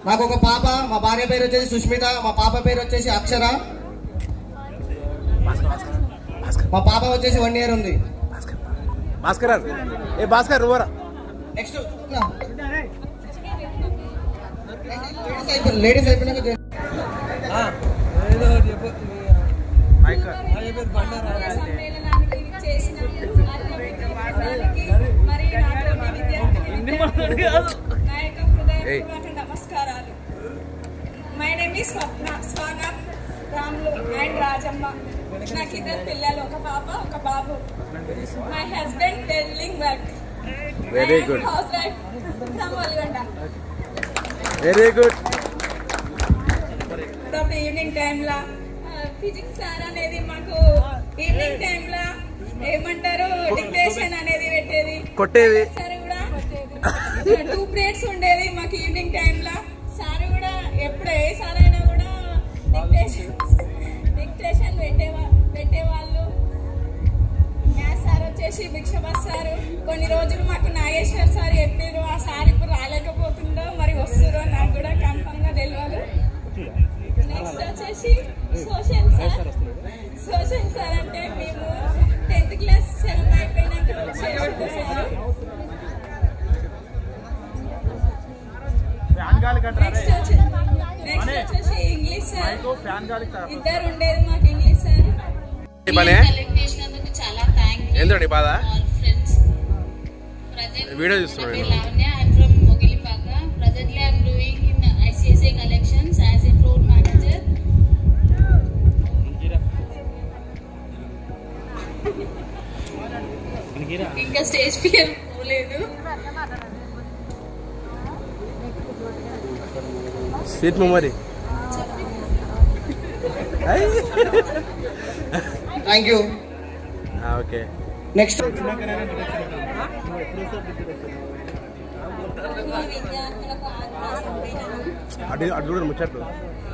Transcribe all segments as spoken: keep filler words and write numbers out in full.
నాకు ఒక పాప, మా భార్య పేరు వచ్చేసి సుష్మిత, మా పాప పేరు వచ్చేసి అక్షర. మా పాప వచ్చేసి వన్ ఇయర్ ఉంది. భాస్కర్ ఏ భాస్కర్ నెక్స్ట్ లేడీస్ అయిపోయినాక నమస్కారాలు. My name is Swapna Swagat Ramulu and Rajamma. నాకు ఇద్దరు పిల్లలు, ఒక పాప ఒక బాబు. My husband telling work. Very good. House wife from Valgonda. Very good. ఇప్పుడు ఈవినింగ్ టైంలో ఫిజిక్స్ సార్ అనేది మాకు ఈవినింగ్ టైంలో ఏమంటారు డిక్టేషన్ అనేది పెట్టేది, కొట్టేది. సార్ కూడా టూ పీరియడ్స్ ఉండేది మాకు ఈవినింగ్ టైంలో. సార్ కూడా ఎప్పుడు ఏ సార్ అయినా కూడా డిక్టేషన్ డిక్టేషన్ పెట్టేవా పెట్టేవాళ్ళు. మ్యాథ్స్ సార్ వచ్చేసి భిక్షభాస్ సార్. కొన్ని రోజులు మాకు నాగేశ్వర్ సార్ చెప్పారు. ఆ సార్ ఇప్పుడు రాలేకపోతుందో మరి వస్తుందో నాకు కూడా కన్ఫర్మ్ గా తెలియదు. నెక్స్ట్ వచ్చేసి సోషల్ సార్. సోషల్ సార్ అంటే మేము టెన్త్ క్లాస్ సెవెంత్ అయిపోయినాక వచ్చేసి సార్. నెక్స్ట్ వచ్చి నెక్స్ట్ వచ్చేసి ఇంగ్లీష్ సార్. ఇద్దరు ఉండేది మాకు ఇంగ్లీష్ సార్. చాలా థ్యాంక్ యూ బాధ ఫ్రెండ్స్. వీడియో చూస్తున్నాడు. Presently I am doing in I C S A collections as a floor manager. ఇంకా స్టేజ్ ఫియర్ పోలేదు. Sweet memory. Thank you. Okay next అడు అడు ముచ్చట్లు.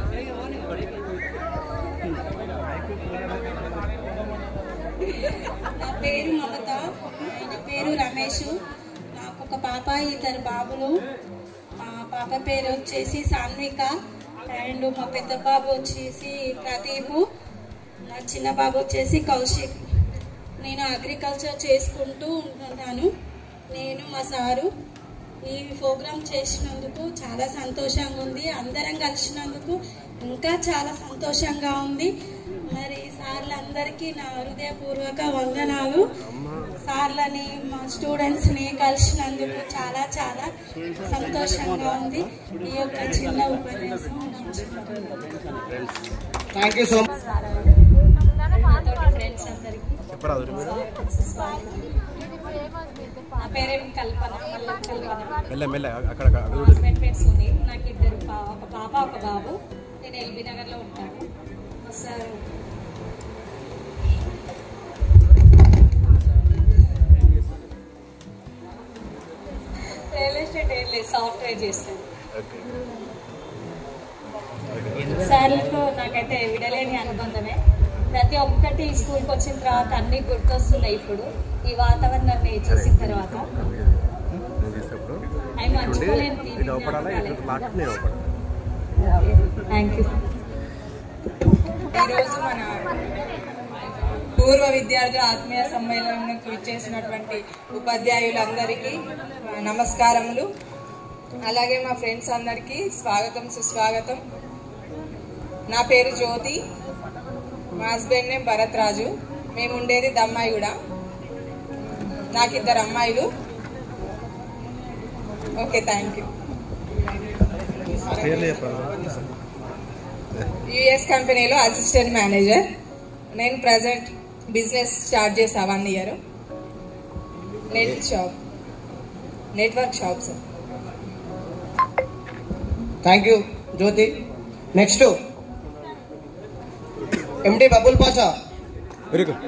నా పేరు మమత, ఆయన పేరు రమేష్. నాకు ఒక పాప, ఇద్దరు బాబులు. మా పాప పేరు వచ్చేసి సాన్విక అండ్ మా పెద్ద బాబు వచ్చేసి ప్రదీపు. నా చిన్న బాబు వచ్చేసి కౌశిక్. నేను అగ్రికల్చర్ చేసుకుంటూ ఉంటున్నాను. నేను మా సారు ఈ ప్రోగ్రామ్ చేసినందుకు చాలా సంతోషంగా ఉంది. అందరం కలిసినందుకు ఇంకా చాలా సంతోషంగా ఉంది. మరి సార్లందరికీ నా హృదయపూర్వక వందనాలు. సార్లని మా స్టూడెంట్స్ని కలిసినందుకు చాలా చాలా సంతోషంగా ఉంది. ఈ యొక్క చిన్న ఉపన్యాసం thank you so much. Friends అందరికీ నా పేరేం కల్పన. హస్బెండ్ పేరు సునీల్. నాకు ఇద్దరు, ఒక పాప ఒక బాబు. నేను ఎల్బీ నగర్ లో ఉంటాను సార్. రియల్ ఎస్టేట్ ఏం లేదు, సాఫ్ట్వేర్ చేస్తాను. సార్లతో నాకైతే విడలేని అనుబంధమే. ప్రతి ఒక్కటి స్కూల్కి వచ్చిన తర్వాత అన్ని గుర్తొస్తున్నాయి. ఇప్పుడు ఈ వాతావరణాన్ని చూసిన తర్వాత అవి మర్చిపోలేను. Thank you. ఈరోజు మన పూర్వ విద్యార్థుల ఆత్మీయ సమ్మేళనంకు ఇచ్చేసినటువంటి ఉపాధ్యాయులందరికీ నమస్కారములు. అలాగే మా ఫ్రెండ్స్ అందరికీ స్వాగతం సుస్వాగతం. నా పేరు జ్యోతి, మా హస్బెండ్ నేమ్ భరత్ రాజు. మేము ఉండేది దమ్మాయిగూడ. నాకు ఇద్దరు అమ్మాయిలు. Okay, thank you. యుఎస్ కంపెనీలో అసిస్టెంట్ మేనేజర్. నేను ప్రజెంట్ బిజినెస్ స్టార్ట్ చేసా one year. Net shop, network shops. Thank you Jyothi. Next MD Babul Pasha. Very good.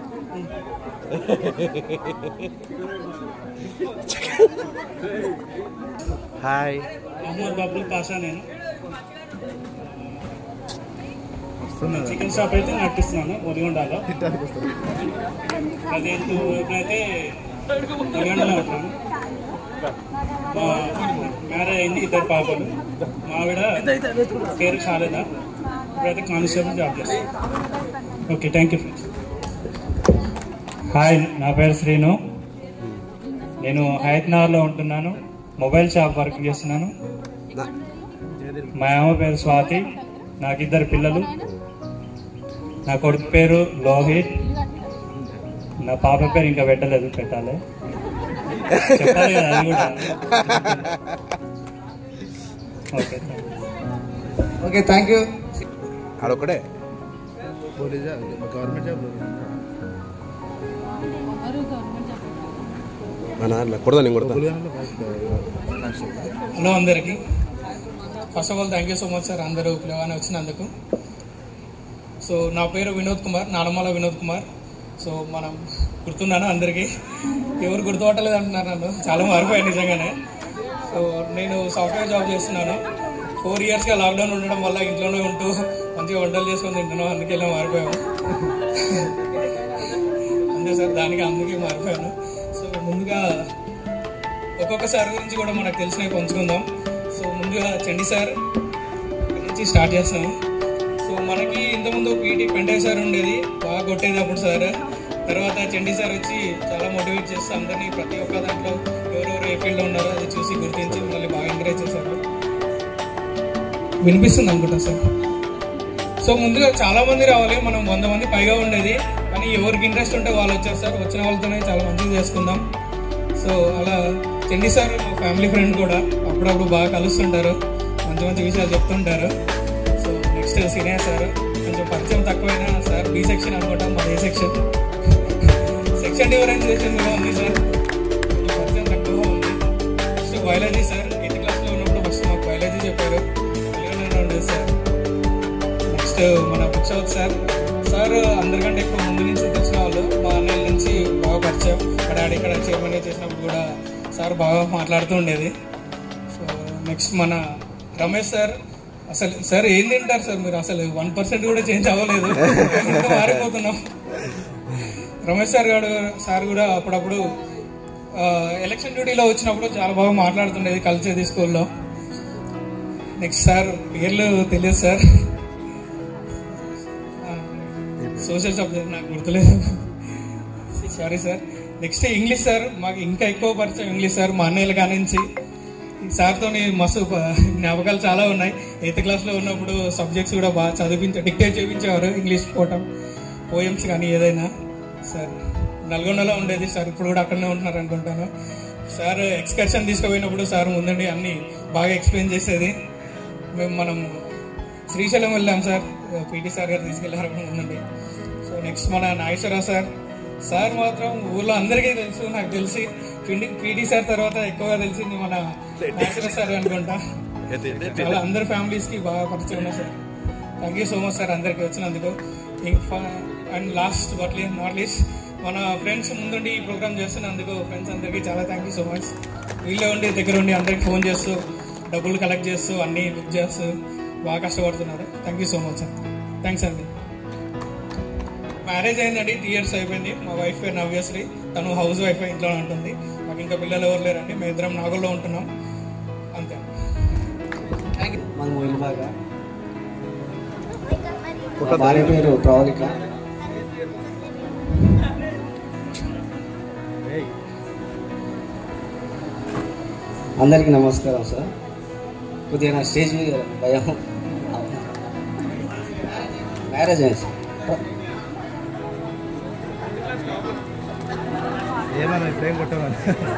Hi, Mohammed Babul Pasha. నేను చికెన్ షాప్ అయితే నడిపిస్తున్నాను ఒలిగొండలో. పదిహేను ఎప్పుడైతే ఒలిగొండలో ఉంటాను. మ్యారేజ్ అయింది, ఇద్దరు పాపలు. మా ఆవిడ పేరు షాలేదా, ఇప్పుడైతే కానిస్టేబుల్ జాబ్ చేస్తాను. Okay, thank you friends. Hi, నా పేరు శ్రీను. నేను హైదరాబాద్లో ఉంటున్నాను. మొబైల్ షాప్ వర్క్ చేస్తున్నాను. మా అమ్మ పేరు స్వాతి. నాకు ఇద్దరు పిల్లలు. నా కొడుకు పేరు లోహిత్. నా పాప పేరు ఇంకా పెట్టలేదు, పెట్టాలి. చెప్పాలి కదా అది కూడా. Okay okay thank you. ఆడొక్కడే గవర్నమెంట్ జాబ్ మన కొడదా నేను కొడతా. హలో అందరికీ. First of all thank you so much sir, అందరూ పిలవని వచ్చినందుకు. సో నా పేరు వినోద్ కుమార్, నానమ్మల వినోద్ కుమార్. సో మనం గుర్తున్నాను అందరికీ, ఎవరు గుర్తుపట్టలేదు అంటున్నారు నన్ను, చాలా మారిపోయాయి నిజంగానే. సో నేను సాఫ్ట్వేర్ జాబ్ చేస్తున్నాను. ఫోర్ ఇయర్స్గా లాక్డౌన్ ఉండడం వల్ల ఇంట్లోనే ఉంటూ మంచిగా వంటలు చేసుకొని తింటున్నాం, అందుకే ఇలా మారిపోయాము. అంతే సార్, దానికి అందుకే మారిపోయాను. సో ముందుగా ఒక్కొక్క సార్ గురించి కూడా మనకు తెలిసినవి పంచుకుందాం. సో ముందుగా చండి సార్ నుంచి స్టార్ట్ చేస్తాము. సో మనకి ఇంతకుముందు పీటీ పెంటయ్య సార్ ఉండేది, బాగా కొట్టేది అప్పుడు సార్. తర్వాత చండి సార్ వచ్చి చాలా మోటివేట్ చేస్తూ అందరినీ ప్రతి ఒక్క దాంట్లో ఎవరెవరు ఏ ఫీల్డ్లో ఉన్నారో అది చూసి గుర్తించి మళ్ళీ బాగా ఎంకరేజ్ చేశారు. వినిపిస్తుంది అనుకుంటా సార్. సో ముందుగా చాలా మంది రావాలి, మనం వంద మంది పైగా ఉండేది, కానీ ఎవరికి ఇంట్రెస్ట్ ఉంటే వాళ్ళు వచ్చారు సార్. వచ్చిన వాళ్ళతోనే చాలా మంచిగా చేసుకుందాం. సో అలా చండి సార్ మా ఫ్యామిలీ ఫ్రెండ్ కూడా, అప్పుడప్పుడు బాగా కలుస్తుంటారు, మంచి మంచి విషయాలు చెప్తుంటారు. సో నెక్స్ట్ సీనియర్ సార్, కొంచెం పరిచయం తక్కువైనా సార్ బి సెక్షన్ అనుకుంటాం, మాది ఏ సెక్షన్. సెక్షన్ డిఫరెన్సియేషన్ కూడా ఉంది సార్, కొంచెం పరిచయం తక్కువ ఉంది. నెక్స్ట్ బయాలజీ సార్, ఎయిత్ క్లాస్లో ఉన్నప్పుడు ఫస్ట్ మాకు బయాలజీ చెప్పారు, తెలియనే ఉండేది సార్. నెక్స్ట్ మన బుక్సౌత్ సార్. సార్ అందరికంటే ఎక్కువ ముందు నుంచి తెలిసిన వాళ్ళు, మా అన్నయ్య నుంచి బాగా పరిచయం. మా డాడీ ఇక్కడ చైర్మన్ చేసినప్పుడు కూడా సార్ బాగా మాట్లాడుతూ ఉండేది. సో నెక్స్ట్ మన రమేష్ సార్. అసలు సార్ ఏం తింటారు సార్ మీరు, అసలు వన్ పర్సెంట్ కూడా చేంజ్ అవ్వలేదు, ఇంకా మారిపోతున్నాం. రమేష్ సార్ గారు సార్ కూడా అప్పుడప్పుడు ఎలక్షన్ డ్యూటీలో వచ్చినప్పుడు చాలా బాగా మాట్లాడుతుండేది, కలిసేది స్కూల్లో. నెక్స్ట్ సార్ పేర్లు తెలియదు సార్, సోషల్ సబ్జెక్ట్ నాకు గుర్తులేదు, sorry sir. Next English sir, మాకు ఇంకా ఎక్కువ పరిచయం ఇంగ్లీష్ సార్, మా అన్నయ్యల కానించి. ఈ సార్తో మస్తు జ్ఞాపకాలు చాలా ఉన్నాయి. ఎయిత్ క్లాస్లో ఉన్నప్పుడు సబ్జెక్ట్స్ కూడా బాగా చదివించే డిక్టేట్ చేయించేవారు, ఇంగ్లీష్ పోవటం, పోయమ్స్ కానీ ఏదైనా. సార్ నల్గొండలో ఉండేది సార్, ఇప్పుడు కూడా అక్కడనే ఉంటున్నారు అనుకుంటాను. సార్ ఎక్స్కర్షన్ తీసుకుపోయినప్పుడు సార్ ముందండి అన్నీ బాగా ఎక్స్ప్లెయిన్ చేసేది. మేము మనం శ్రీశైలం వెళ్ళాం సార్, పీటీ సార్ గారు తీసుకెళ్లారు ముందండి. సో నెక్స్ట్ మన నాగేశ్వరరావు సార్. సార్ మాత్రం ఊళ్ళో అందరికీ తెలుసు, నాకు తెలిసి పీటీ సార్ తర్వాత ఎక్కువగా తెలిసింది మన నాగేశ్వరరావు సార్ అనుకుంటా. చాలా అందరి ఫ్యామిలీస్కి బాగా పరిచయం ఉన్నాయి sir. Thank you so much sir అందరికి వచ్చినందుకు. And last but not least మన ఫ్రెండ్స్ ముందుండి ఈ ప్రోగ్రామ్ చేస్తున్నందుకు ఫ్రెండ్స్ అందరికీ చాలా థ్యాంక్ యూ సో మచ్. వీళ్ళే ఉండి దగ్గర ఉండి అందరికి ఫోన్ చేస్తూ డబ్బులు కలెక్ట్ చేస్తూ అన్నీ బుక్ చేస్తూ బాగా కష్టపడుతున్నారు. Thank you so much sir, thanks అండి. మ్యారేజ్ అయిందండి, త్రీ ఇయర్స్ అయిపోయింది. మా వైఫ్ పేరు నవ్యశ్రీ, తను హౌస్ వైఫ్, ఇంట్లో ఉంటుంది. మాకు ఇంకా పిల్లలు ఎవరు లేరండి, మేము ఇద్దరం నాగోల్లో ఉంటున్నాం, అంతే. మన మొయిల్ బాగా భార్య పేరు ప్రవళిక. అందరికీ నమస్కారం సార్. కొద్దిగా నా స్టేజ్ మీద భయం. మ్యారేజ్ అయింది సార్. ఏమన్నా ఇప్పుడేం కొట్టమని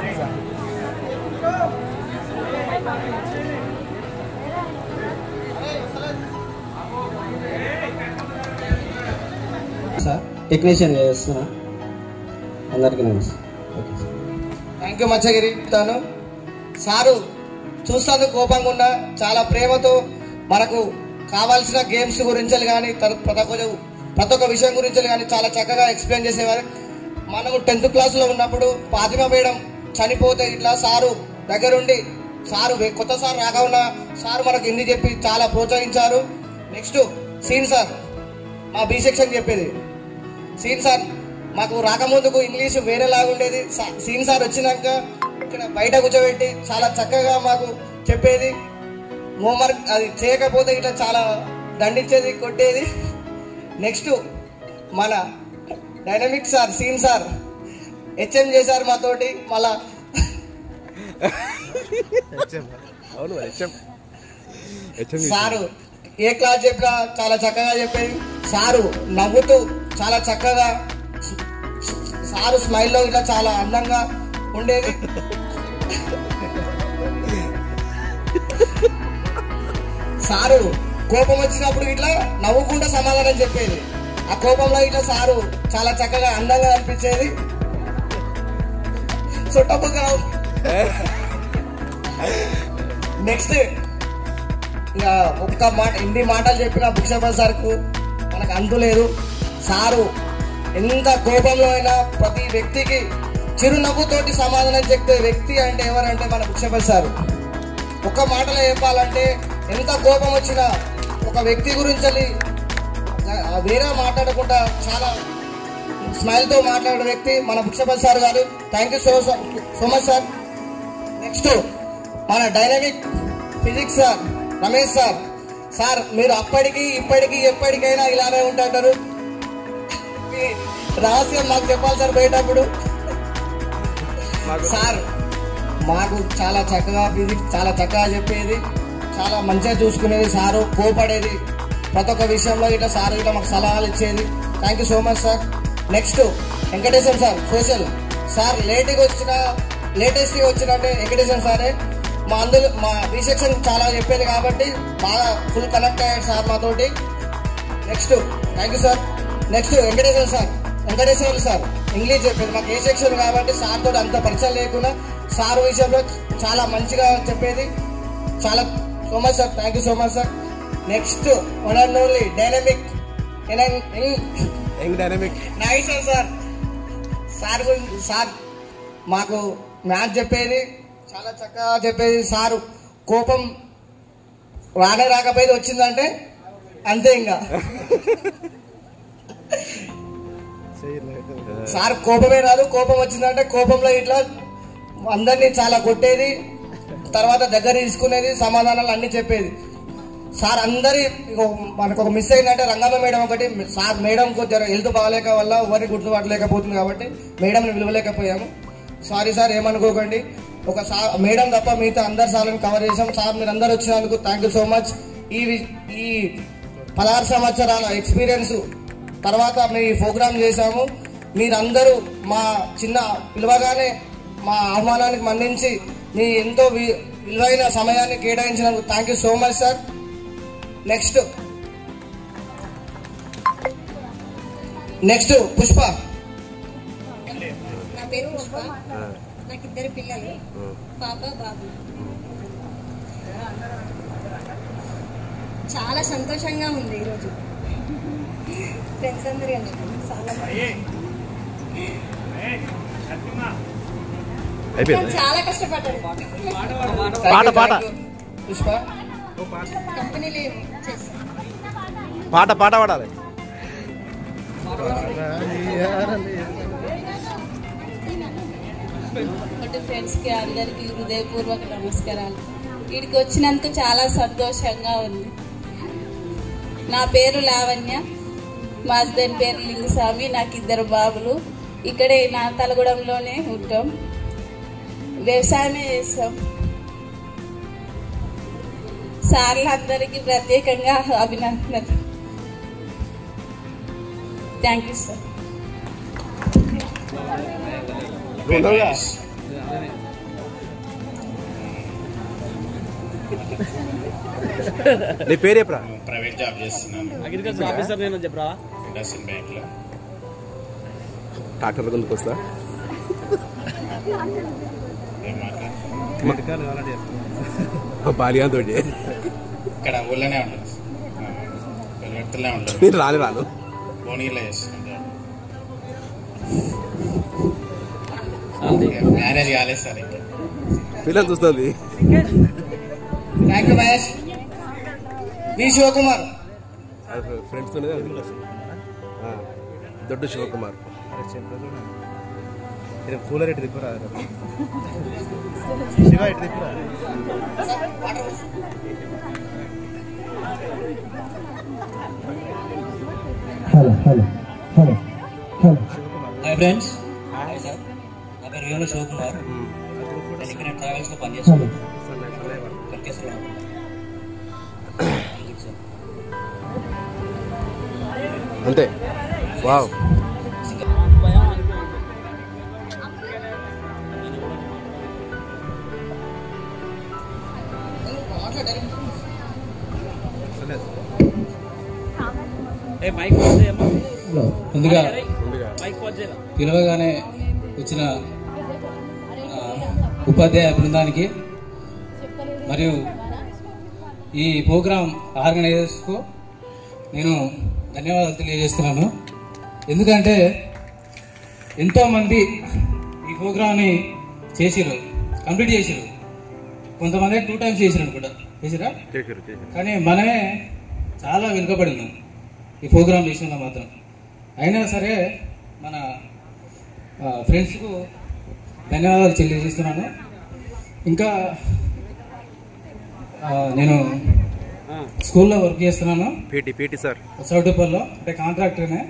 సార్ టెక్నీషియన్ చేస్తున్నా. అందరికీ నమస్తే. థ్యాంక్ యూ మచ్చగిరి. తాను సారు చూస్తాను కోపంగా ఉన్న చాలా ప్రేమతో మనకు కావాల్సిన గేమ్స్ గురించి కానీ ప్రతి ఒక్క ప్రతి ఒక్క విషయం గురించి కానీ చాలా చక్కగా ఎక్స్ప్లెయిన్ చేసేవారు. మనము టెన్త్ క్లాస్లో ఉన్నప్పుడు ఫాతిమా మేడం చనిపోతే ఇట్లా సారు దగ్గరుండి సారు కొత్త సార్ రాకుండా సారు మనకు హిందీ చెప్పి చాలా ప్రోత్సహించారు. నెక్స్ట్ సీన్ సార్, మా బి సెక్షన్ చెప్పేది సీన్ సార్. మాకు రాకముందుకు ఇంగ్లీష్ వేరేలాగా ఉండేది. సీన్ సార్ వచ్చినాక ఇక్కడ బయట కూర్చోబెట్టి చాలా చక్కగా మాకు చెప్పేది, హోంవర్క్ అది చేయకపోతే ఇట్లా చాలా దండించేది, కొట్టేది. నెక్స్ట్ మన డైనమిక్ సార్, సీన్ సార్ హెచ్ఎం చేశారు మాతోటి. మళ్ళా సారు ఏ క్లాస్ చెప్పినా చాలా చక్కగా చెప్పేది. సారు నవ్వుతూ చాలా చక్కగా, సారు స్మైల్లో ఇట్లా చాలా అందంగా ఉండేది. సారు కోపం వచ్చినప్పుడు ఇట్లా నవ్వుకుంటూ సమాధానం చెప్పేది. ఆ కోపంలో ఇట్లా సారు చాలా చక్కగా అందంగా అనిపించేది. చుట్టపక్కల నెక్స్ట్ ఇక ఒక్క మాట, ఇన్ని మాటలు చెప్పిన భిక్షపతి సార్కు మనకు అంతు లేదు. సారు ఎంత కోపంలో అయినా ప్రతి వ్యక్తికి చిరునవ్వుతోటి సమాధానం చెప్పే వ్యక్తి అంటే ఎవరంటే మన భిక్షపతి సారు. ఒక్క మాటలో చెప్పాలంటే ఎంత కోపం వచ్చినా ఒక వ్యక్తి గురించి వేరే మాట్లాడకుండా చాలా స్మైల్తో మాట్లాడే వ్యక్తి మన భిక్షపతి సార్ గారు. Thank you so so much sir. Next మన dynamic physics sir Ramesh sir. Sir మీరు అప్పటికి ఇప్పటికీ ఎప్పటికైనా ఇలానే ఉంటారు. రహస్యం మాకు చెప్పాలి సార్ పోయేటప్పుడు. సార్ మాకు చాలా చక్కగా ఫిజిక్స్ చాలా చక్కగా చెప్పేది, చాలా మంచిగా చూసుకునేది. సారు కోపడేది ప్రతి ఒక్క విషయంలో, ఇట్లా సార్ ఇట్లా మాకు సలహాలు ఇచ్చేది. Thank you so much sir. Next Venkateswara sir social sir. లేట్గా వచ్చిన లేటెస్ట్గా వచ్చినంటే వెంకటేశ్వర సారే. మా అందులో మా బి సెక్షన్ చాలా చెప్పేది కాబట్టి బాగా ఫుల్ కనెక్ట్ అయ్యాడు సార్ మాతోటి. Next thank you sir. Next Venkateswara sir Venkateswara sir English చెప్పేది. మాకు ఏ సెక్షన్ కాబట్టి సార్ తోటి అంత పరిచయం లేకుండా సార్ విషయంలో చాలా మంచిగా చెప్పేది. చాలా so much sir. Thank you so much sir. Next one and only dynamic dynamic Nageshwar sir. Sir గురించి సార్ మాకు మ్యాథ్స్ చెప్పేది, చాలా చక్కగా చెప్పేది. సారు కోపం రానే రాకపోయేది, వచ్చిందంటే అంతే. ఇంకా సార్ కోపమే రాదు, కోపం వచ్చిందంటే కోపంలో ఇట్లా అందరినీ చాలా కొట్టేది, తర్వాత దగ్గర తీసుకునేది, సమాధానాలు అన్ని చెప్పేది. సార్ అందరి మనకు ఒక మిస్ అయిందంటే రంగమ్మ మేడం ఒకటి. సార్ మేడం కొంచెం హెల్త్ బాగాలేక వల్ల ఎవరిని గుర్తుపట్టలేకపోతుంది కాబట్టి మేడంని పిలవలేకపోయాము. సారీ సార్, ఏమనుకోకండి. ఒక సార్ మేడం తప్ప మిగతా అందరు సార్లను కవర్ చేసాం. సార్ మీరు అందరు వచ్చినందుకు థ్యాంక్ యూ సో మచ్. ఈ ఈ పదహారు సంవత్సరాల ఎక్స్పీరియన్స్ తర్వాత మీ ప్రోగ్రామ్ చేశాము. మీరందరూ మా చిన్న పిలవగానే మా ఆహ్వానానికి మన్నించి మీ ఎంతో విలువైన సమయాన్ని కేటాయించినందుకు thank you so much sir. Next next Pushpa. నా పేరు పుష్ప. నాకు ఇద్దరు పిల్లలు, పాప బాబు. చాలా సంతోషంగా ఉంది ఈరోజు. ఫ్రెండ్స్ అందరు కలిసి చాలా కష్టపడ్డారు. పాట పాట పుష్ప కంపెనీలో చేస్తాను. పాట పాట పాడాలి. ఫ్రెండ్స్కి అందరికీ హృదయపూర్వక నమస్కారాలు. వీడికి వచ్చినందుకు చాలా సంతోషంగా ఉంది. నా పేరు లావణ్య, మా హస్బెండ్ పేరు లింగస్వామి. నాకు ఇద్దరు బాబులు. ఇక్కడే నా తలగూడెంలోనే ఉంటాం, వ్యవసాయమే చేస్తాం. సార్లందరికీ ప్రత్యేకంగా అభినందనలు. Thank you sir. నీ పేరు ఎప్పుడా? ప్రైవేట్ జాబ్ చేస్తున్నాను, అగ్రికల్చర్ ఆఫీసర్ నేను చెప్పరా. ఇండస్ట్రియల్ బ్యాంక్ లో. ట్రాక్టర్ ముందుకు వస్తా. బాలియా తోటి ఇక్కడ ఊళ్ళోనే ఉంటుంది, వెలువెట్టులే ఉంటుంది. నేను రాను రాను భువనగిరిలో చేస్తున్నాను. మ్యారేజ్ కాలేదు సార్ ఇంకా. పిల్లలు చూస్తుంది. Thank you Mahesh. V Shivakumar. Friends దొడ్డు శివకుమార్. కూలర్ ఇటు తిప్పురా శివ ఇటు తిప్పురా hello hello hello hello hi friends hi sir నా పేరు వేణు శివకుమార్ నేను ఇక్కడ ట్రావెల్స్లో పనిచేస్తాను కర్కేశ్వరం అంతే వావ్ ముందుగా పిలవగానే వచ్చిన ఉపాధ్యాయ బృందానికి మరియు ఈ ప్రోగ్రాం ఆర్గనైజర్స్కు నేను ధన్యవాదాలు తెలియజేస్తున్నాను. ఎందుకంటే ఎంతోమంది ఈ ప్రోగ్రామ్ని చేసిరు, కంప్లీట్ చేసిరు. కొంతమంది టూ టైమ్స్ చేసిరు అనుకుంటా, చేసిరా? కానీ మనమే చాలా వెనుకబడి ఉన్నాం ఈ ప్రోగ్రామ్ చేసిన మాత్రం. అయినా సరే మన ఫ్రెండ్స్కు ధన్యవాదాలు తెలియజేస్తున్నాను. ఇంకా నేను స్కూల్లో వర్క్ చేస్తున్నాను పీటీ పీటీ సార్ చౌటుపల్లో, అంటే కాంట్రాక్టర్నే.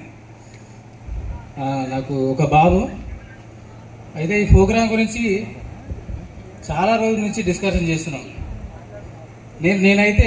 నాకు ఒక బాబు. అయితే ఈ ప్రోగ్రాం గురించి చాలా రోజుల నుంచి డిస్కషన్ చేస్తున్నాం. నేను నేనైతే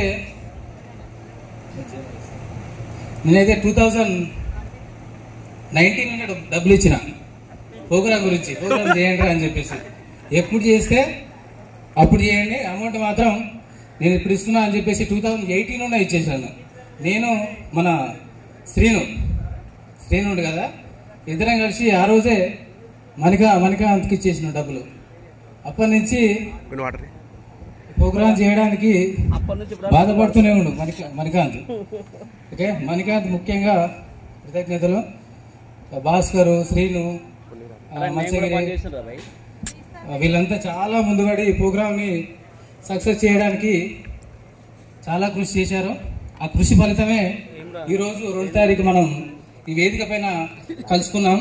నేనైతే టూ థౌజండ్ నైన్టీన్ నుండి డబ్బులు ఇచ్చిన ప్రోగ్రాం గురించి, ప్రోగ్రాం చేయండి అని చెప్పేసి. ఎప్పుడు చేస్తే అప్పుడు చేయండి, అమౌంట్ మాత్రం నేను ఇప్పుడు ఇస్తున్నా అని చెప్పేసి టూ థౌజండ్ ఎయిటీన్ నుండి ఇచ్చేసాను. నేను మన శ్రీను శ్రీను ఉండు కదా, ఇద్దరం కలిసి ఆ రోజే మనికా మణికాంత్కి ఇచ్చేసిన డబ్బులు. అప్పటి నుంచి ప్రోగ్రాం చేయడానికి బాధపడుతూనే ఉండు మణికా మణికాంత్. ఓకే, మణికాంత్ ముఖ్యంగా కృతజ్ఞతలు. భాస్కర్, శ్రీను, మత్స్యగిరి వీళ్ళంతా చాలా ముందుపడి ఈ ప్రోగ్రామ్ని సక్సెస్ చేయడానికి చాలా కృషి చేశారు. ఆ కృషి ఫలితమే ఈరోజు రెండు తారీఖు మనం ఈ వేదిక పైన కలుసుకున్నాం.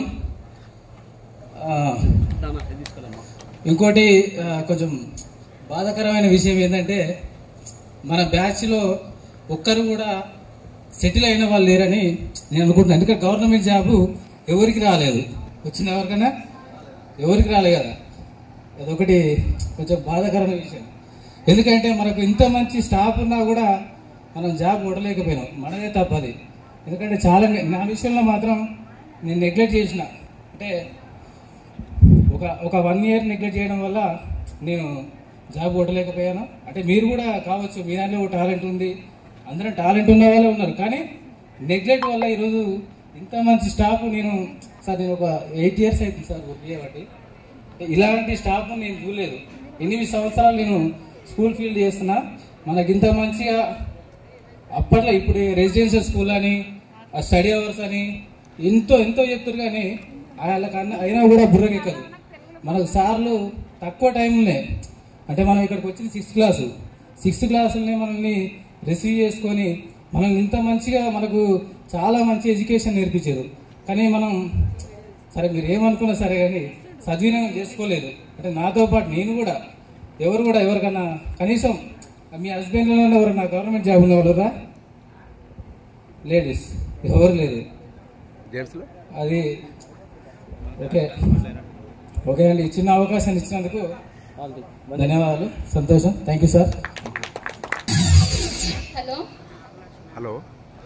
ఇంకోటి కొంచెం బాధాకరమైన విషయం ఏంటంటే మన బ్యాచ్లో ఒక్కరు కూడా సెటిల్ అయిన వాళ్ళు లేరని నేను అనుకుంటున్నాను. ఎందుకంటే గవర్నమెంట్ జాబు ఎవరికి రాలేదు, వచ్చిన ఎవరికైనా ఎవరికి రాలేదు కదా. అదొకటి కొంచెం బాధాకరమైన విషయం. ఎందుకంటే మనకు ఇంత మంచి స్టాఫ్ ఉన్నా కూడా మనం జాబ్ కొట్టలేకపోయినాం, మనదే తప్పది. ఎందుకంటే చాలా నా విషయంలో మాత్రం నేను నెగ్లెక్ట్ చేసిన, అంటే ఒక ఒక వన్ ఇయర్ నెగ్లెక్ట్ చేయడం వల్ల నేను జాబ్ కొట్టలేకపోయాను. అంటే మీరు కూడా కావచ్చు, మీ దాంట్లో ఒక టాలెంట్ ఉంది, అందరం టాలెంట్ ఉన్న వాళ్ళే ఉన్నారు. కానీ నెగ్లెక్ట్ వల్ల ఈరోజు ఇంత మంచి స్టాఫ్ నేను సార్ నేను ఒక ఎయిట్ ఇయర్స్ అవుతుంది సార్ వర్క్ చేయబట్టి. ఇలాంటి స్టాఫ్ నేను చూడలేదు. ఎనిమిది సంవత్సరాలు నేను స్కూల్ ఫీల్డ్ చేస్తున్నా. మనకి ఇంత మంచిగా అప్పట్లో ఇప్పుడు రెసిడెన్షియల్ స్కూల్ అని స్టడీ అవర్స్ అని ఎంతో ఎంతో చెప్తారు, కానీ వాళ్ళకన్నా అయినా కూడా బుర్రకెక్కదు. మనకు సార్లు తక్కువ టైంలోనే, అంటే మనం ఇక్కడికి వచ్చింది సిక్స్త్ క్లాసు సిక్స్త్ క్లాసులనే మనల్ని రిసీవ్ చేసుకొని మనల్ని ఇంత మంచిగా మనకు చాలా మంచి ఎడ్యుకేషన్ నేర్పించారు. కానీ మనం సరే మీరు ఏమనుకున్నా సరే కానీ సద్వినియోగం చేసుకోలేదు. అంటే నాతో పాటు నేను కూడా ఎవరు కూడా ఎవరికన్నా కనీసం మీ హస్బెండ్లో ఎవరన్నా గవర్నమెంట్ జాబ్ ఉన్నవాళ్ళరా? లేడీస్ ఎవరు లేదు. అది ఓకే ఓకే అండి, చిన్న అవకాశాన్ని ఇచ్చినందుకు ధన్యవాదాలు, సంతోషం. Thank you sir. Hello hello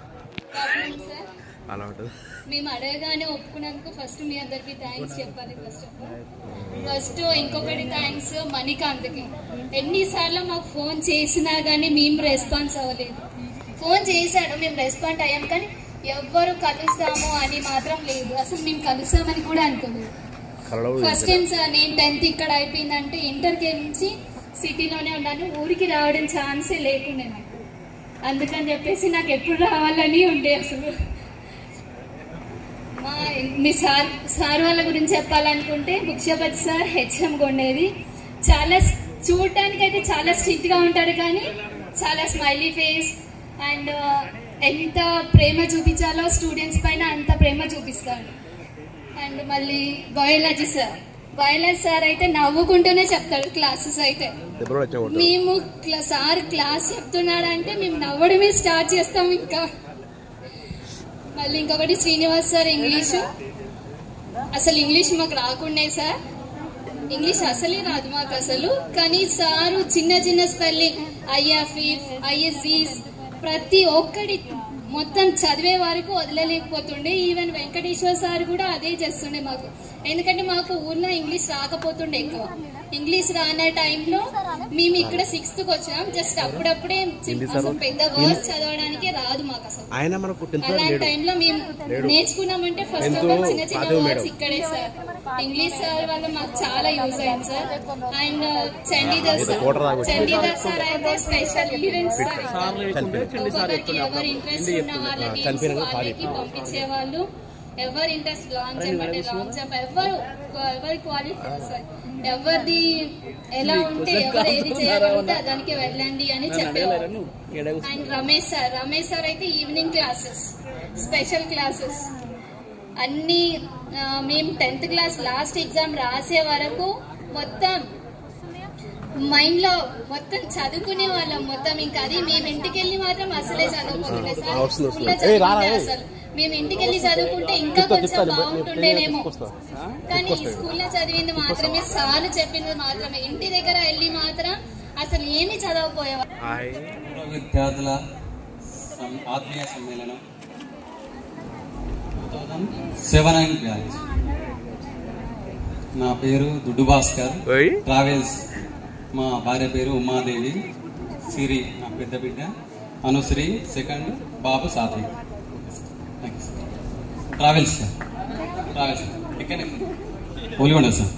అలా ఉంటుంది. మేము అడగగానే ఒప్పుకున్నందుకు ఫస్ట్ మీ అందరికి థ్యాంక్స్ చెప్పాలి. ఫస్ట్ ఆఫ్ ఆల్ ఫస్ట్ ఇంకొకటి థ్యాంక్స్ మణికాంత్కి. ఎన్నిసార్లు మాకు ఫోన్ చేసినా కానీ మేము రెస్పాన్స్ అవ్వలేదు. ఫోన్ చేశాడు, మేము రెస్పాండ్ అయ్యాం, కానీ ఎవ్వరు కలుస్తాము అని మాత్రం లేదు. అసలు మేము కలుస్తామని కూడా అనుకోలేదు. ఫస్ట్ టైం సార్ నేను టెన్త్ ఇక్కడ అయిపోయిందంటే ఇంటర్కి నుంచి సిటీలోనే ఉన్నాను, ఊరికి రావడం ఛాన్సే లేకుండే నాకు. అందుకని చెప్పేసి నాకు ఎప్పుడు రావాలని ఉండే. అసలు మా మీ సార్ సార్ వాళ్ళ గురించి చెప్పాలనుకుంటే బుక్షపతి సార్ హెచ్ఎం కొండేది. చాలా చూడటానికి అయితే చాలా స్ట్రిక్ట్గా ఉంటాడు, కానీ చాలా స్మైలీ ఫేస్ అండ్ ఎంత ప్రేమ చూపించాలో స్టూడెంట్స్ పైన అంత ప్రేమ చూపిస్తాడు. అండ్ మళ్ళీ బయాలజీ సార్ వైలెట్ సార్ అయితే నవ్వుకుంటూనే చెప్తాడు క్లాసెస్ అయితే. మేము సార్ క్లాస్ చెప్తున్నాడు అంటే మేము నవ్వడమే స్టార్ట్ చేస్తాం. ఇంకా మళ్ళీ ఇంకొకటి శ్రీనివాస్ సార్ ఇంగ్లీషు. అసలు ఇంగ్లీష్ మాకు రాకుండే సార్, ఇంగ్లీష్ అసలే రాదు మాకు అసలు. కానీ సారు చిన్న చిన్న స్పెల్లింగ్ ఐఎఫ్ఈఫ్ ఐఎస్ఈస్ ప్రతి ఒక్కటి మొత్తం చదివే వరకు వదలలేకపోతుండే. ఈవెన్ వెంకటేశ్వర సార్ కూడా అదే చేస్తుండే మాకు. ఎందుకంటే మాకు ఊర్లో ఇంగ్లీష్ రాకపోతుండే ఎక్కువ. ఇంగ్లీష్ రాన టైంలో మేము ఇక్కడ సిక్స్త్ కి వచ్చినాం. జస్ట్ అప్పుడప్పుడే అసలు పెద్ద వర్డ్స్ చదవడానికి రాదు మాకు అసలు. అలాంటి టైంలో మేము నేర్చుకున్నామంటే ఫస్ట్ ఆఫ్ ఆల్ చిన్న చిన్న వర్డ్స్ ఇక్కడే సార్. ఇంగ్లీష్ సార్ వల్ల మాకు చాలా యూజ్ అయింది sir. And Chandidhar sir Chandidhar sir అయితే స్పెషల్ ఈవెంట్స్ సార్. ఒక్కొక్కరికి ఎవరు ఇంట్రెస్ట్ ఉన్న వాళ్ళకి వాళ్ళకి పంపించేవాళ్ళు. ఎవరు ఇంట్రెస్ట్ లాంగ్ జంప్ అంటే లాంగ్ జంప్, ఎవరు ఎవరి క్వాలిటీ సార్ ఎవరిది ఎలా ఉంటే ఎవరు ఏది చేయాలంటే దానికి వెళ్ళండి అని చెప్పేవారు. And Ramesh sir Ramesh sir అయితే ఈవినింగ్ క్లాసెస్ స్పెషల్ క్లాసెస్ అన్ని. మేము టెన్త్ క్లాస్ లాస్ట్ ఎగ్జామ్ రాసే వరకు మొత్తం మైండ్ లో మొత్తం చదువుకునే వాళ్ళం మొత్తం. ఇంకా అది మేము ఇంటికి వెళ్ళి మాత్రం అసలే చదువుకుంటుండే సార్. స్కూల్లో చదువుకుంటే అసలు మేము ఇంటికి వెళ్ళి చదువుకుంటే ఇంకా కొంచెం బాగుంటుండేనేమో. కానీ స్కూల్లో చదివింది మాత్రమే, సార్ చెప్పింది మాత్రమే. ఇంటి దగ్గర వెళ్ళి మాత్రం అసలు ఏమి చదవకపోయేవారు. విద్యార్థుల ఆత్మీయ సమ్మేళనం సెవెన్ అండ్ బ్యాచ్. నా పేరు దుడ్డు భాస్కర్ ట్రావెల్స్. మా భార్య పేరు ఉమాదేవి. సిరి నా పెద్ద బిడ్డ, అనుశ్రీ సెకండ్, బాబు సాత్విక్. ట్రావెల్స్ సార్ ట్రావెల్స్ ఇక్కడనే ఒలిగొండ సార్.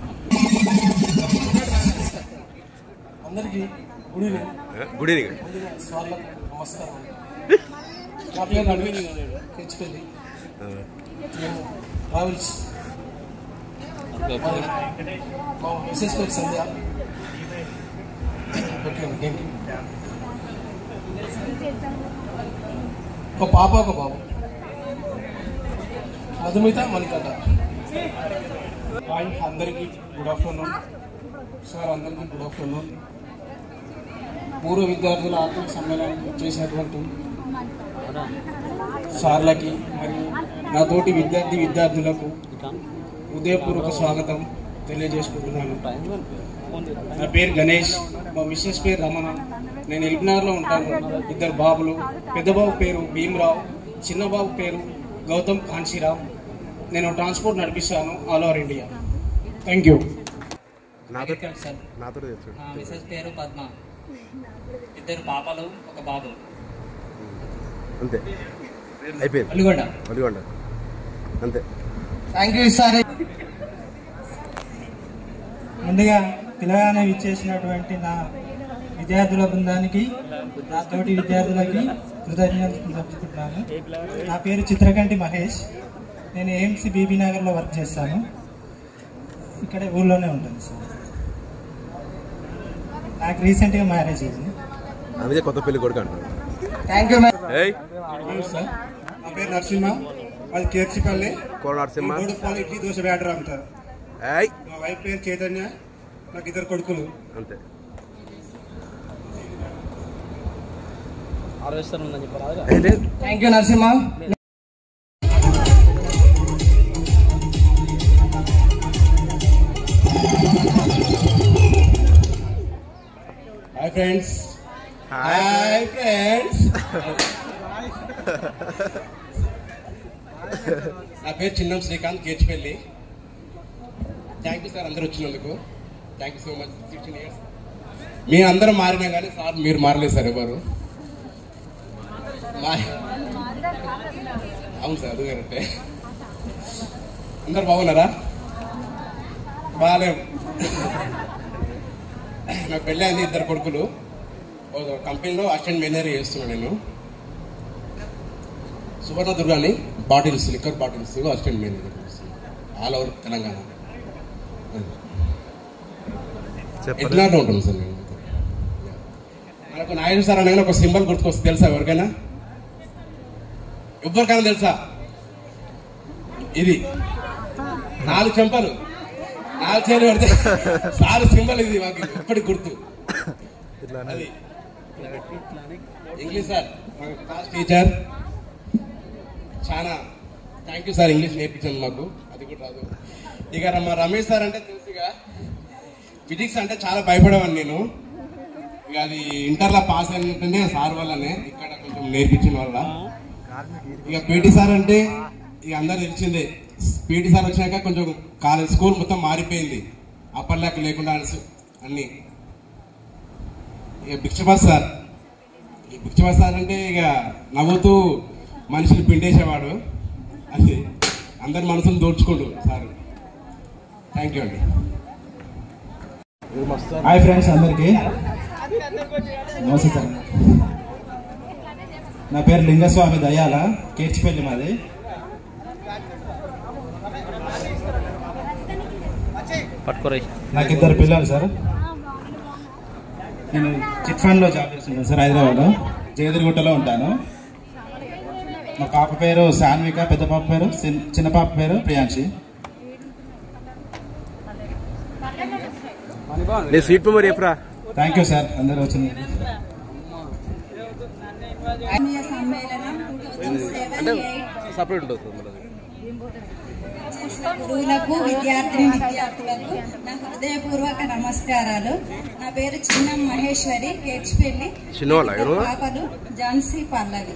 అందరికీ గుడ్ ఈవినింగ్. Good evening. స్వాగతం, నమస్కారం. నా పేరు అడవి హెచ్పల్లి. ట్రావెల్స్ మా మిసెస్ పేరు సంధ్య. Okay thank you. ఒక పాప ఒక బాబు, మధుమిత మణికంఠ. అందరికీ గుడ్ ఆఫ్టర్నూన్ సార్. అందరికీ గుడ్ ఆఫ్టర్నూన్. పూర్వ విద్యార్థుల ఆత్మీయ సమ్మేళనానికి చేసినటువంటి సార్లకి మరియు నా తోటి విద్యార్థి విద్యార్థులకు హృదయపూర్వక స్వాగతం తెలియజేసుకుంటున్నాను. నా పేరు గణేష్, మా మిస్సెస్ పేరు రమణ. నేను ఎల్బినార్లో ఉంటాను. ఇద్దరు బాబులు. పెద్ద బాబు పేరు భీమరావు, చిన్న బాబు పేరు గౌతమ్ కాంశీరావు. నేను ట్రాన్స్పోర్ట్ నడిపిస్తాను all over India. Thank you. Mrs పేరు పద్మ, ఇద్దరు పాపలు ఒక బాబు. అంతే అయిపోయింది. ఒలిగొండ ఒలిగొండ అంతే. Thank you sir. ముందుగా పిల్లగానే ఇచ్చేసినటువంటి నా విద్యార్థుల బృందానికి, నా తోటి విద్యార్థులకి కృతజ్ఞతలు చెప్పుకుంటున్నాను. నా పేరు చిత్రకంటి మహేష్. నేను ఏఎంసీ బీబీ నగర్లో వర్క్ చేస్తాను. ఇక్కడే ఊళ్ళోనే ఉంటాను సార్. నాకు రీసెంట్గా మ్యారేజ్ అయింది. అదే కొత్త పెళ్లి కొడుకు అంటారు. Thank you sir. నా పేరు నరసింహ, అది కేర్చిపల్లి. నరసింహ ఇడ్లీ దోశ బ్యాటర్ అమ్ముతారు. మా వైఫ్ పేరు చైతన్య, నాకు ఇద్దరు కొడుకులు. అంతే. Thank you Narasimha. Hi friends. Hi friends. నా పేరు Chinnam Srikanth, Kerchipalli. Thank you sir అందరు వచ్చినందుకు. Thank you so much. Sixteen years మేము అందరం మారినా కానీ సార్ మీరు మారలేదు సార్ ఎవరు. అవును సార్, అది కరెక్టే. అందరు బాగున్నారా? బాగాలేము. నాకు పెళ్ళి అయింది, ఇద్దరు కొడుకులు. ఒక కంపెనీలో అసిస్టెంట్ మేనేజర్ చేస్తున్నాను నేను. సువర్ణ దుర్గాని bottles, liquor bottles assistant manager all over Telangana. ఎట్లాంటి ఉంటుంది సార్ నేను. మనకు నాయుడు సార్ అనగానే ఒక సింబల్ గుర్తుకొస్తుంది, తెలుసా ఎవరికైనా? ఎవరికైనా తెలుసా? ఇది నాలుగు చెంపలు, ఆ చేరు పెడితే సార్ సింబల్ ఇది మాకు ఇప్పటికి గుర్తు. అది ఇంగ్లీష్ సార్ క్లాస్ టీచర్, చాలా థ్యాంక్ యూ సార్, ఇంగ్లీష్ నేర్పించాను మాకు, అది కూడా రాదు. ఇక మా రమేష్ సార్ అంటే తెలుసుగా, ఫిజిక్స్ అంటే చాలా భయపడేవాడిని నేను. ఇక అది ఇంటర్లో పాస్ అయినట్టుంటే సార్ వల్లనే, ఇక్కడ కొంచెం నేర్పించిన వల్ల. ఇక పీటీ సార్ అంటే ఇక అందరు తెలిసిందే, పీటీ సార్ వచ్చినాక కొంచెం కాలేజ్ స్కూల్ మొత్తం మారిపోయింది, అప్పటిలాగా లేకుండా అన్ని. ఇక భిక్షపాస్ సార్, ఈ భిక్షపాస్ సార్ అంటే ఇక నవ్వుతూ మనుషులు పిండేసేవాడు, అది అందరి మనసును దోచుకోండు సార్. థ్యాంక్ యూ అండి. హాయ్ ఫ్రెండ్స్ అందరికీ నమస్తే సార్. నా పేరు లింగస్వామి దయాల, కేర్చిపల్లి మాది. నాకు ఇద్దరు పిల్లలు సార్. నేను చిట్ ఫండ్ లో జాబ్ చేస్తున్నాను సార్, హైదరాబాద్ లో జయదిరిగుట్టలో ఉంటాను. మా పాప పేరు సాన్విక, పెద్ద పాప పేరు, చిన్న పాప పేరు ప్రియాంశి. సీట్ మరి ఎప్పుడా? థ్యాంక్ యూ సార్, అందరూ వచ్చింది. సపరేట్ ఉంటుంది. గురువులకు, విద్యార్థిని విద్యార్థులకు నా హృదయపూర్వక నమస్కారాలు. నా పేరు చిన్న మహేశ్వరి, కేర్చిపల్లి. పాపలు Jhansi, Pallavi.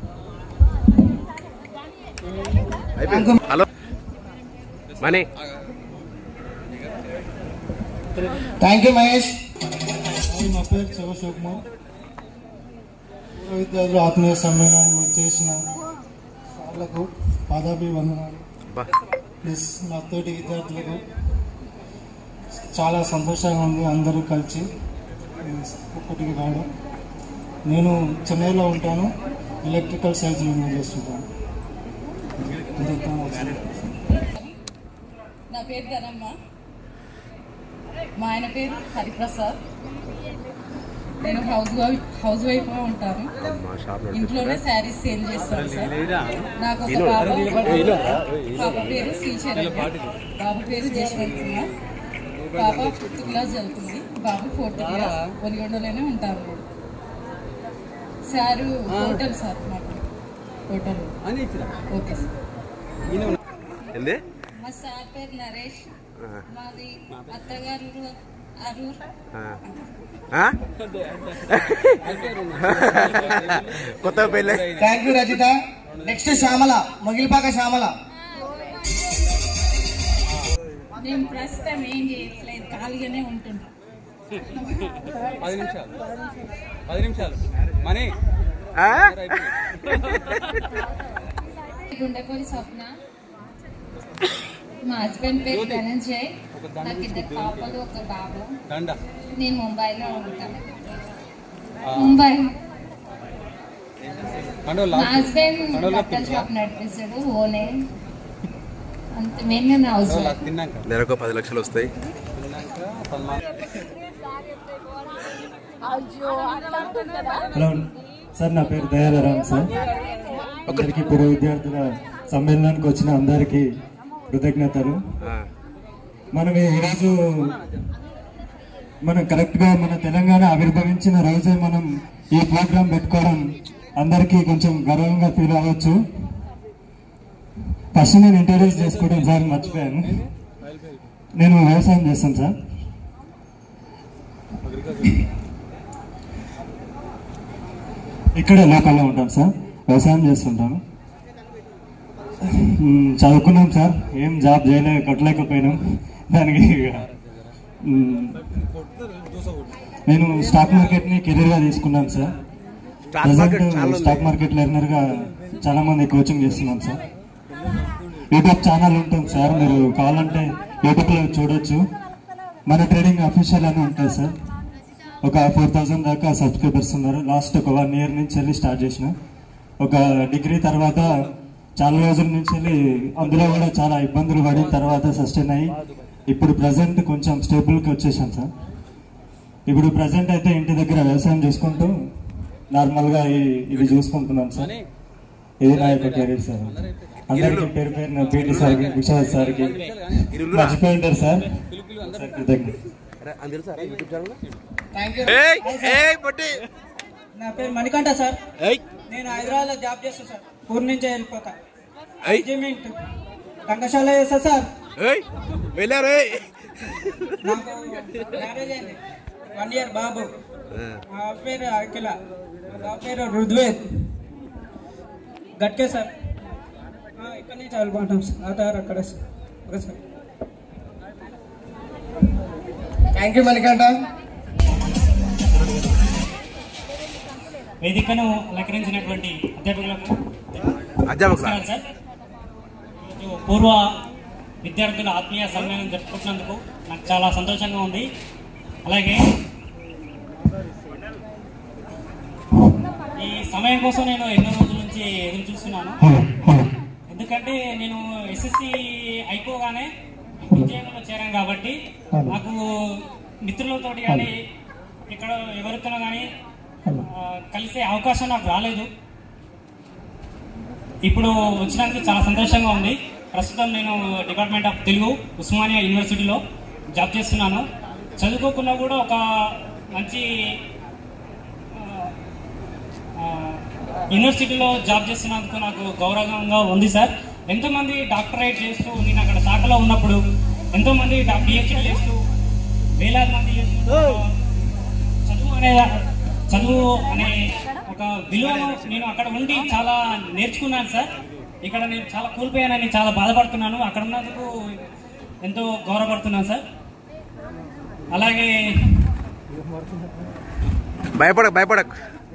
Hello Mani. Thank you Mahesh. నా పేరు శివశివ్ కుమార్. పూర్వ విద్యార్థులు ఆత్మీయ సమ్మేళనం చేసిన సార్లకు పాదాభివందనాలు. ప్లస్ నా తోటి విద్యార్థులకు చాలా సంతోషంగా ఉంది అందరూ కలిసి ఒక్కటికి రావడం. నేను చెన్నైలో ఉంటాను, ఎలక్ట్రికల్ సేల్స్ యూజ్ చేస్తుంటాను. నా పేరు ధనమ్మ, మా ఆయన పేరు హరిప్రసాద్. నేను హౌస్ వైఫ్ హౌస్ వైఫ్ గా ఉంటాను, ఇంట్లోనే శారీస్ సేల్ చేస్తాను సార్. నాకు ఒక పాప పాప పేరు శ్రీచరణ్, బాబు పేరు జయశ్వంత్ కుమార్. పాప ఫిఫ్త్ క్లాస్ చదువుతుంది, బాబు ఫోర్త్ క్లాస్. కొనిగొండలోనే ఉంటారు సారు. హోటల్ సార్ మాకు హోటల్. Okay sir. మా సార్ పేరు నరేష్, మాది అత్తగారు అరూర్. కొత్త పెళ్ళి. Thank you Rajitha. Next Shyamala, Mogilipaka Shyamala. నేను ప్రస్తుతం ఏం చేయట్లేదు, ఖాళీగానే ఉంటున్నా. పది నిమిషాలు పది నిమిషాలు మనీ. గుండెపల్లి స్వప్న, మా హస్బెండ్ పేరు ధనంజయ్, నాకు ఇద్దరు పాపలు ఒక బాబు. నేను ముంబైలో ఉంటాను. ముంబై. మా హస్బెండ్ బట్టల షాప్ నడిపిస్తాడు, ఓనే. అంత మెయిన్ హౌస్. నెలకు పది లక్షలు వస్తాయి. హలో సార్, నా పేరు దయాలరామ్ సార్. అందరికి ఇప్పుడు విద్యార్థుల సమ్మేళనానికి వచ్చిన అందరికీ కృతజ్ఞతలు. మనం ఈరోజు మనం కరెక్ట్ గా మన తెలంగాణ ఆవిర్భవించిన రోజే మనం ఈ ప్రోగ్రాం పెట్టుకోవడం అందరికీ కొంచెం గర్వంగా ఫీల్ అవ్వచ్చు. ఫస్ట్ నేను ఇంట్రడ్యూస్ చేసుకోవడం సార్ మర్చిపోయాను. నేను వ్యవసాయం చేస్తాను సార్. ఇక్కడే లోకల్లో ఉంటాను సార్, వ్యవసాయం చేస్తుంటాను. చదువుకున్నాం సార్, ఏం జాబ్ చేయలే కట్టలేకపోయినాం. దానికి నేను స్టాక్ మార్కెట్ ని కెరీర్ గా తీసుకున్నాను సార్. స్టాక్ మార్కెట్ లెర్నర్ గా చాలా మంది కోచింగ్ చేస్తున్నాం సార్. యూట్యూబ్ ఛానల్ ఉంటుంది సార్, మీరు కావాలంటే యూట్యూబ్ లో చూడొచ్చు. మన ట్రేడింగ్ అఫీషియల్ అని ఉంటుంది సార్. ఒక ఫోర్ థౌసండ్ దాకా సబ్స్క్రైబర్స్ ఉన్నారు. లాస్ట్ ఒక వన్ ఇయర్ నుంచి వెళ్ళి స్టార్ట్ చేసిన. ఒక డిగ్రీ తర్వాత చాలా రోజుల నుంచి వెళ్ళి అందులో కూడా చాలా ఇబ్బందులు పడిన తర్వాత సస్టైన్ అయ్యి ఇప్పుడు ప్రజెంట్ కొంచెం స్టేబుల్కి వచ్చేసాను సార్. ఇప్పుడు ప్రజెంట్ అయితే ఇంటి దగ్గర వ్యవసాయం చేసుకుంటూ నార్మల్గా ఇది చూసుకుంటున్నాను సార్. ఇది నా యొక్క కెరీర్ సార్. అందరికీ పేరు పేరున పీటీ సార్కి విశాల్ సార్కి మర్చిపోయి ఉంటారు సార్. నా పేరు మణికంఠ సార్. నేను హైదరాబాద్ లో జాబ్ చేస్తాను సార్. ఊరు నుంచే వెళ్ళిపోతా. రెజిమెంట్ రంగశాల చేస్తా సార్. వెళ్ళారు నాకు మ్యారేజ్ అయింది. వన్ ఇయర్ బాబు. మా పేరు అఖిల. నా పేరు రుద్వేద్ గట్కే సార్. ఇక్కడ నుంచి వెళ్ళిపోతాం సార్. ఆధార్ అక్కడ sir. Okay sir. Thank you Manikanta. వేదికను అలంకరించినటువంటి అధ్యాపకులకు అధ్యాపకులు సార్. పూర్వ విద్యార్థుల ఆత్మీయ సమ్మేళనం జరుపుకుంటున్నందుకు నాకు చాలా సంతోషంగా ఉంది. అలాగే ఈ సమయం కోసం నేను ఎన్నో రోజుల నుంచి ఎదురు చూస్తున్నాను. ఎందుకంటే నేను ఎస్ఎస్సి అయిపోగానే ఉద్యోగంలో చేరాను కాబట్టి నాకు మిత్రులతోటి కానీ ఇక్కడ ఎవరితో కానీ కలిసే అవకాశం నాకు రాలేదు. ఇప్పుడు వచ్చినందుకు చాలా సంతోషంగా ఉంది. ప్రస్తుతం నేను డిపార్ట్మెంట్ ఆఫ్ తెలుగు ఉస్మానియా యూనివర్సిటీలో జాబ్ చేస్తున్నాను. చదువుకోకుండా కూడా ఒక మంచి యూనివర్సిటీలో జాబ్ చేస్తున్నందుకు నాకు గౌరవంగా ఉంది సార్. ఎంతోమంది డాక్టరేట్ చేస్తూ నేను అక్కడ శాఖలో ఉన్నప్పుడు ఎంతోమంది పిహెచ్డీ చేస్తూ వేలాది మంది చేస్తూ చదువు అనే చదువు అనే ఒక విలువను నేను అక్కడ ఉండి చాలా నేర్చుకున్నాను సార్. ఇక్కడ నేను చాలా కోల్పోయానని చాలా బాధపడుతున్నాను. అక్కడ ఉన్నందుకు ఎంతో గౌరవపడుతున్నాను సార్. అలాగే భయపడకు భయపడకు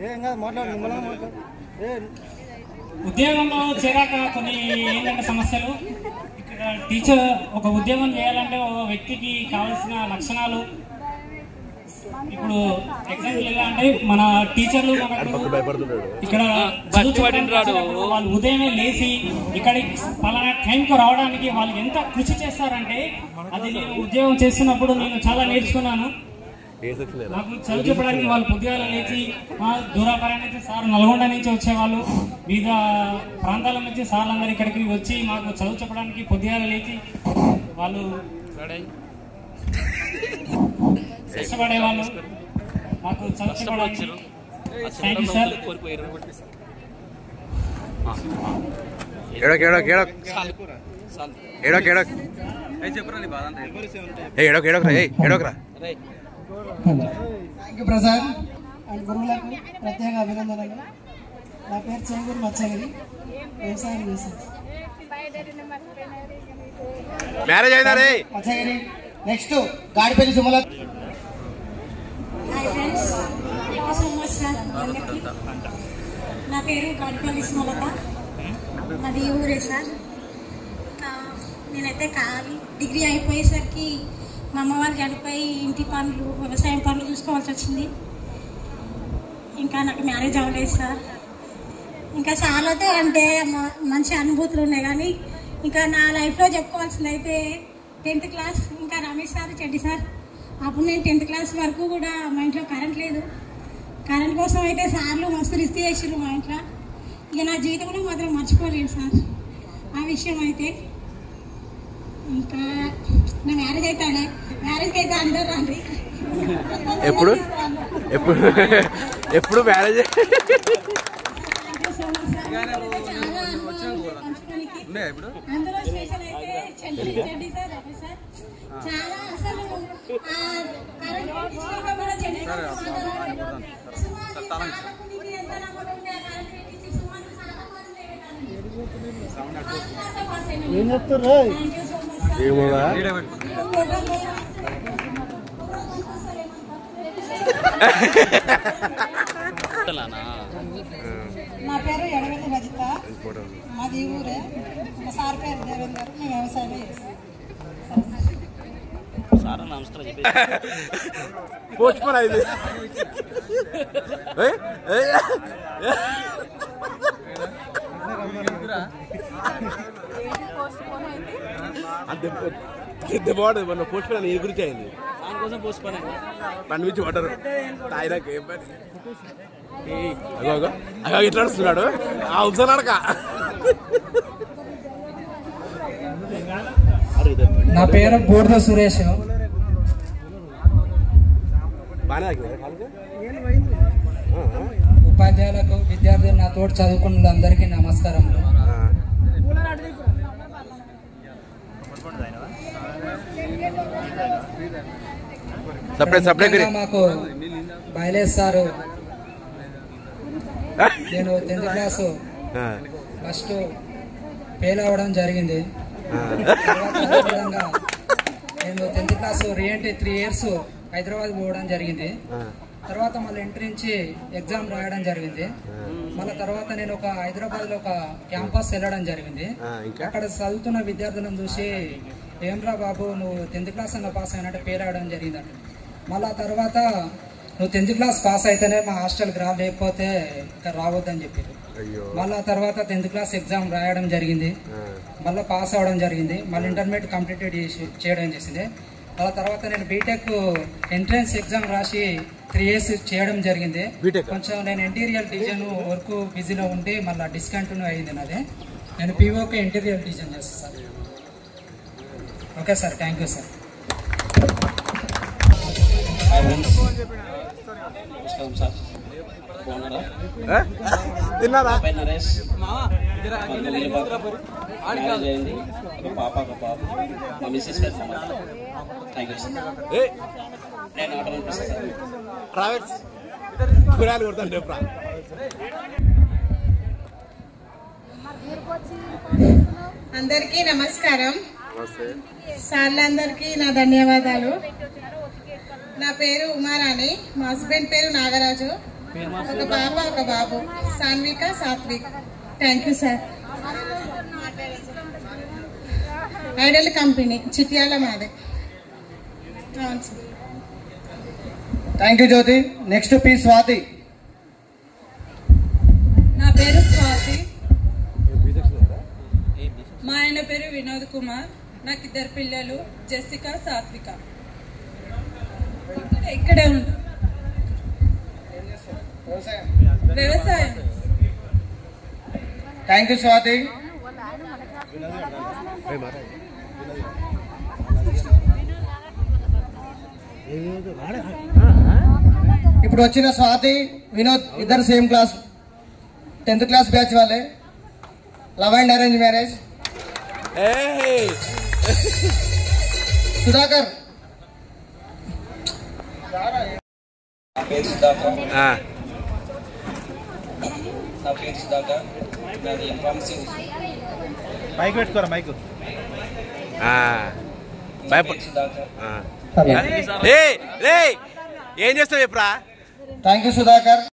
ఉద్యోగంలో చేరాక కొన్ని ఏంటంటే సమస్యలు. ఇక్కడ టీచర్ ఒక ఉద్యోగం చేయాలంటే ఒక వ్యక్తికి కావాల్సిన లక్షణాలు ఇప్పుడు ఎగ్జాంపుల్ ఎలా అంటే మన టీచర్లు ఇక్కడ వాళ్ళు ఉదయమే లేచి ఇక్కడ పలానా టైంకి రావడానికి వాళ్ళు ఎంత కృషి చేస్తారంటే అది నేను ఉద్యోగం చేస్తున్నప్పుడు నేను చాలా నేర్చుకున్నాను. నాకు చదువు చెప్పడానికి వాళ్ళు పొద్దుగాల లేచి దూరాపార నుంచి సార్ నల్గొండ నుంచి వచ్చేవాళ్ళు, వివిధ ప్రాంతాల నుంచి సార్లందరూ ఇక్కడికి వచ్చి మాకు చదువు చెప్పడానికి పొద్దుగాల లేచి వాళ్ళు కష్టపడేవాళ్ళు మాకు చదువు చెప్పడానికి. Thank you sir. ఏడోక్ ఏడోక్ ఏడోక్ ఏడోక్ ఏడోక్ ఏడోక్ ఏడోక్ రా ఏడోక్ రా. థ్యాంక్ యూ ప్రసాద్ అండ్ గురువులకు ప్రత్యేక అభినందనలు. నా పేరు చేంగూరు మచ్చగిరి. వ్యవసాయం చేస్తాను. మ్యారేజ్ అయిందా రే Macchagiri. Next Gadipalli Sumala. Hi friends, thank you so much sir అందరికీ. నా పేరు గాడిపల్లి సుమలత. మాది ఊరే సార్. నేనైతే ఖాళీ డిగ్రీ అయిపోయేసరికి మా అమ్మ వాళ్ళు చనిపోయి ఇంటి పనులు వ్యవసాయం పనులు చూసుకోవాల్సి వచ్చింది. ఇంకా నాకు మ్యారేజ్ అవ్వలేదు సార్. ఇంకా చాలా అంటే మంచి అనుభూతులు ఉన్నాయి. కానీ ఇంకా నా లైఫ్లో చెప్పుకోవాల్సింది అయితే టెన్త్ క్లాస్. ఇంకా రమేష్ సార్ చెడ్డి సార్ అప్పుడు నేను టెన్త్ క్లాస్ వరకు కూడా మా ఇంట్లో కరెంట్ లేదు. కరెంట్ కోసం అయితే సార్లు మస్తు రిస్క్ చేసారు మా ఇంట్లో. ఇక నా జీవితంలో మాత్రం మర్చిపోలేదు సార్ ఆ విషయం అయితే. ఇంకా నా మ్యారేజ్ అయితే మ్యారేజ్కి అయితే అందరు రండి. ఎప్పుడు ఎప్పుడు ఎప్పుడు మ్యారేజ్ అందులో స్పెషల్ అయితే చెడ్డి చెడ్డి సార్ రమేష్ సార్ చాలా అసలు కరెంట్ కూడా చెడ్డి సార్ ఏం చెప్తారు నా పేరు ఎడవెల్లి రజిత. మాది ఊరే. మా సార్ పేరు దేవేందర్. మేము వ్యవసాయం చేస్తాం. పోస్ట్పోన్ అయింది. అంతే బాగుంటుంది. మొన్న పోస్ట్పోన్ ఏ గురించి అయింది. దానికోసం పోస్ట్పోన్ అయింది. పని నుంచి పడ్డారు తాయినాక ఏం పని. అగో అగో అగో ఇట్లా నడుస్తున్నాడు. ఆ ఉత్సవాడక నా పేరు బూర్ద సురేష్. ఉపాధ్యాయులకు, విద్యార్థులు, నా తోటి చదువుకున్న అందరికీ నమస్కారములు. మాకు బయలేజ్ సారు, నేను టెన్త్ క్లాసు ఫస్ట్ ఫెయిల్ అవ్వడం జరిగింది. విధంగా నేను tenth class reentry three years Hyderabad పోవడం జరిగింది. తర్వాత మళ్ళీ ఎంట్రీ నుంచి ఎగ్జామ్ రాయడం జరిగింది. మళ్ళీ తర్వాత నేను ఒక హైదరాబాద్ లో ఒక క్యాంపస్ వెళ్ళడం జరిగింది. అక్కడ చదువుతున్న విద్యార్థులను చూసి ఏమ్రా బాబు నువ్వు టెన్త్ క్లాస్ అన్న పాస్ అయినట్టు పేరు రావడం జరిగింది అంట. మళ్ళీ తర్వాత నువ్వు టెన్త్ క్లాస్ పాస్ అయితేనే మా హాస్టల్కి రా, లేకపోతే ఇక్కడ రావద్దని చెప్పారు. మళ్ళీ తర్వాత టెన్త్ క్లాస్ ఎగ్జామ్ రాయడం జరిగింది. మళ్ళీ పాస్ అవ్వడం జరిగింది. మళ్ళీ ఇంటర్మీడియట్ కంప్లీటెడ్ చేసి చేయడం చేసింది. అలా తర్వాత నేను బీటెక్ ఎంట్రన్స్ ఎగ్జామ్ రాసి త్రీ ఇయర్స్ చేయడం జరిగింది. కొంచెం నేను ఇంటీరియర్ డిజైన్ వర్క్ బిజీలో ఉండి మళ్ళీ డిస్కంటిన్యూ అయింది నాది. నేను పీఓకే ఇంటీరియర్ డిజైన్ చేస్తాను sir. Okay sir, thank you sir. Sir తిన్నారా? నరేష్ అయింది ఒక పాప ఒక బాబు, మా మిస్సెస్ పేరు సమర్థ. Thank you sir. నేను ఆర్డర్ అనిపిస్తాను సార్. ట్రావెల్స్ కూరగాయలు కొడతాను రేపు. అందరికీ నమస్కారం. సార్లందరికీ నా ధన్యవాదాలు. నా పేరు ఉమారాణి, మా హస్బెండ్ పేరు నాగరాజు, ఒక పాప ఒక బాబు, Sanvika Satvik. Thank you sir. Idol company Chityala మాదే. అవును sir. Thank you Jyothi. Next P Swathi. నా పేరు స్వాతి. మా ఆయన పేరు వినోద్ కుమార్. నాకు ఇద్దరు పిల్లలు, జెసికా సాత్విక. ఇక్కడే ఉంటాం. వ్యవసాయం. Thank you Swathi. ఇప్పుడు వచ్చిన స్వాతి, వినోద్ ఇద్దరు same class, tenth class batch వాళ్ళే. Love and arrange marriage. Sudhakar. నా పేరు సుధాకర్. నా పేరు సుధాకర్. నాది ఎంఫార్మసీ. మైక్ పెట్టుకోరా మైక్. ఏం చేస్తావు ఎప్పుడా? Thank you Sudhakar.